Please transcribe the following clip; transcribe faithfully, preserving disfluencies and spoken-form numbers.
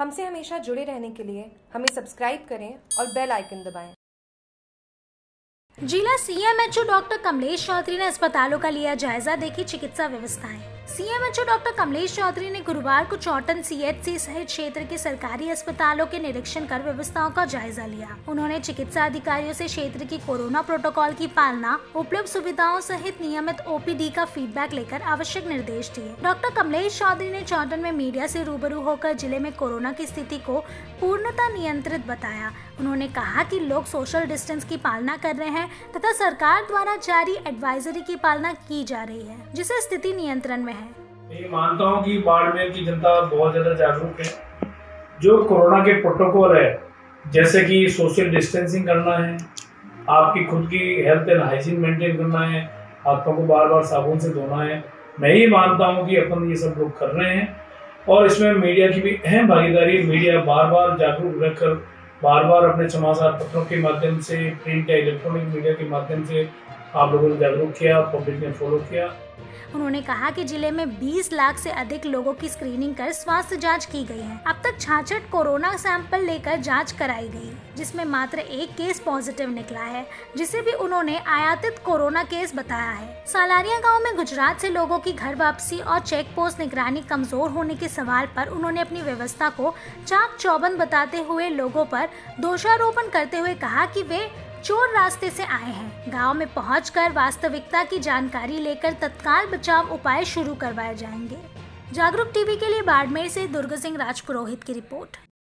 हमसे हमेशा जुड़े रहने के लिए हमें सब्सक्राइब करें और बेल आइकन दबाएं। जिला सीएमएचओ डॉक्टर कमलेश चौधरी ने अस्पतालों का लिया जायजा, देखी चिकित्सा व्यवस्थाएं। सीएमएचओ डॉक्टर कमलेश चौधरी ने गुरुवार को चौटन सीएचसी सहित क्षेत्र के सरकारी अस्पतालों के निरीक्षण कर व्यवस्थाओं का जायजा लिया। उन्होंने चिकित्सा अधिकारियों से क्षेत्र की कोरोना प्रोटोकॉल की पालना, उपलब्ध सुविधाओं सहित नियमित ओपीडी का फीडबैक लेकर आवश्यक निर्देश दिए। डॉक्टर कमलेश चौधरी ने चौटन में मीडिया से रूबरू होकर जिले में कोरोना की स्थिति को पूर्णतः नियंत्रित बताया। उन्होंने कहा कि लोग सोशल डिस्टेंस की पालना कर रहे हैं तथा सरकार द्वारा जारी एडवाइजरी की पालना की जा रही है, जिससे स्थिति नियंत्रण में है। मैं मानता हूं कि बाड़मेर की जनता बहुत ज्यादा जागरूक है। जो कोरोना के प्रोटोकॉल है, जैसे कि सोशल डिस्टेंसिंग करना है, आपकी खुद की हेल्थ एंड हाइजीन मेंटेन करना है, हाथों को बार बार साबुन से धोना है, मैं ही मानता हूं कि अपन ये सब लोग कर रहे हैं। और इसमें मीडिया की भी अहम भागीदारी है। मीडिया बार बार जागरूक रहकर बार बार अपने समाचार पत्रों के माध्यम से, प्रिंट या इलेक्ट्रॉनिक मीडिया के माध्यम से आप लोगों ने जागरूक किया, पब्लिक ने फॉलो किया। उन्होंने कहा कि जिले में बीस लाख से अधिक लोगों की स्क्रीनिंग कर स्वास्थ्य जांच की गई है। अब तक छियासठ कोरोना सैंपल लेकर जांच कराई गई, जिसमें मात्र एक केस पॉजिटिव निकला है, जिसे भी उन्होंने आयातित कोरोना केस बताया है। सालारिया गांव में गुजरात से लोगों की घर वापसी और चेक पोस्ट निगरानी कमजोर होने के सवाल पर उन्होंने अपनी व्यवस्था को चाक चौबंद बताते हुए लोगों पर दोषारोपण करते हुए कहा कि वे चोर रास्ते से आए हैं। गांव में पहुंचकर वास्तविकता की जानकारी लेकर तत्काल बचाव उपाय शुरू करवाए जाएंगे। जागरूक टीवी के लिए बाड़मेर से दुर्ग सिंह राजपुरोहित की रिपोर्ट।